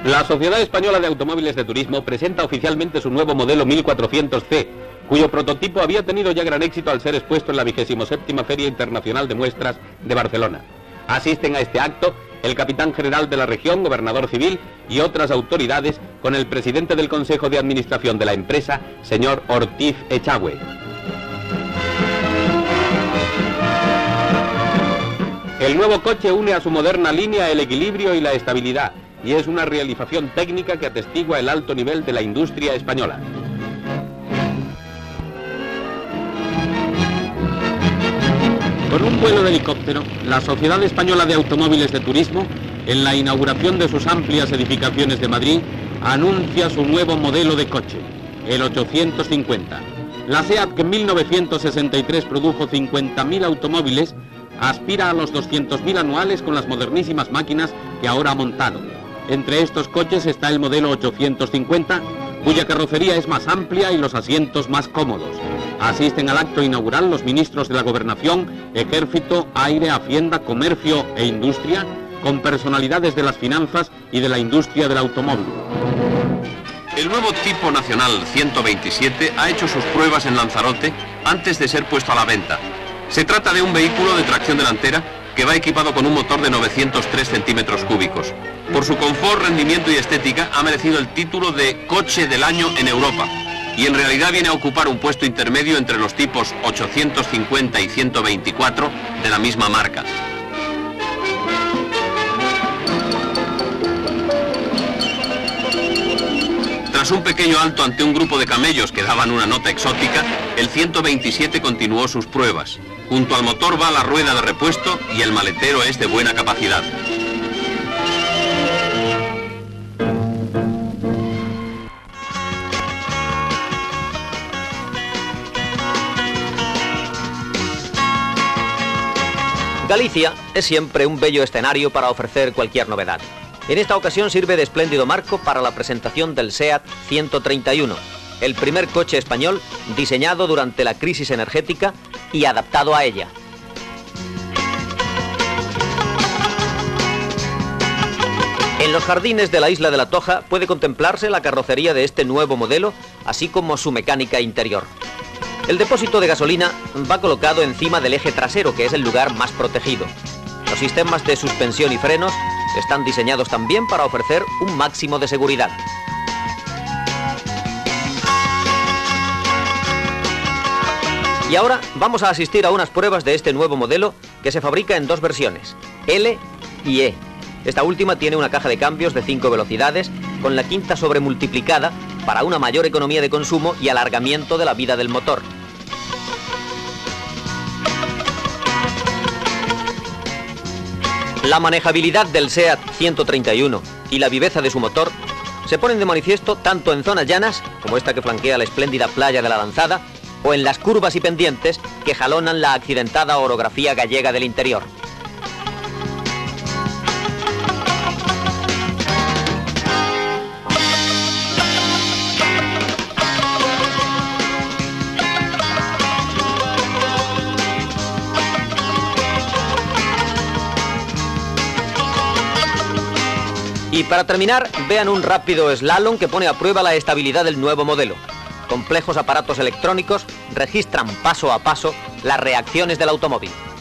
La Sociedad Española de Automóviles de Turismo presenta oficialmente su nuevo modelo 1400C, cuyo prototipo había tenido ya gran éxito al ser expuesto en la 27ª Feria Internacional de Muestras de Barcelona. Asisten a este acto el capitán general de la región, gobernador civil y otras autoridades, con el presidente del Consejo de Administración de la empresa, señor Ortiz Echagüe. El nuevo coche une a su moderna línea el equilibrio y la estabilidad, y es una realización técnica que atestigua el alto nivel de la industria española. Con un vuelo de helicóptero, la Sociedad Española de Automóviles de Turismo, en la inauguración de sus amplias edificaciones de Madrid, anuncia su nuevo modelo de coche, el 850. La SEAT, que en 1963 produjo 50.000 automóviles, aspira a los 200.000 anuales con las modernísimas máquinas que ahora ha montado. Entre estos coches está el modelo 850, cuya carrocería es más amplia y los asientos más cómodos. Asisten al acto inaugural los ministros de la Gobernación, Ejército, Aire, Hacienda, Comercio e Industria, con personalidades de las finanzas y de la industria del automóvil. El nuevo tipo nacional 127 ha hecho sus pruebas en Lanzarote antes de ser puesto a la venta. Se trata de un vehículo de tracción delantera que va equipado con un motor de 903 centímetros cúbicos. Por su confort, rendimiento y estética ha merecido el título de Coche del Año en Europa, y en realidad viene a ocupar un puesto intermedio entre los tipos 850 y 124 de la misma marca. Tras un pequeño alto ante un grupo de camellos que daban una nota exótica, el 127 continuó sus pruebas. Junto al motor va la rueda de repuesto y el maletero es de buena capacidad. Galicia es siempre un bello escenario para ofrecer cualquier novedad. En esta ocasión sirve de espléndido marco para la presentación del SEAT 131, el primer coche español diseñado durante la crisis energética y adaptado a ella. En los jardines de la isla de La Toja puede contemplarse la carrocería de este nuevo modelo, así como su mecánica interior. El depósito de gasolina va colocado encima del eje trasero, que es el lugar más protegido. Los sistemas de suspensión y frenos están diseñados también para ofrecer un máximo de seguridad. Y ahora vamos a asistir a unas pruebas de este nuevo modelo que se fabrica en dos versiones, L y E. Esta última tiene una caja de cambios de 5 velocidades con la quinta sobremultiplicada para una mayor economía de consumo y alargamiento de la vida del motor. La manejabilidad del SEAT 131 y la viveza de su motor se ponen de manifiesto tanto en zonas llanas, como esta que flanquea la espléndida playa de la Lanzada, o en las curvas y pendientes que jalonan la accidentada orografía gallega del interior. Y para terminar, vean un rápido slalom que pone a prueba la estabilidad del nuevo modelo. Complejos aparatos electrónicos registran paso a paso las reacciones del automóvil.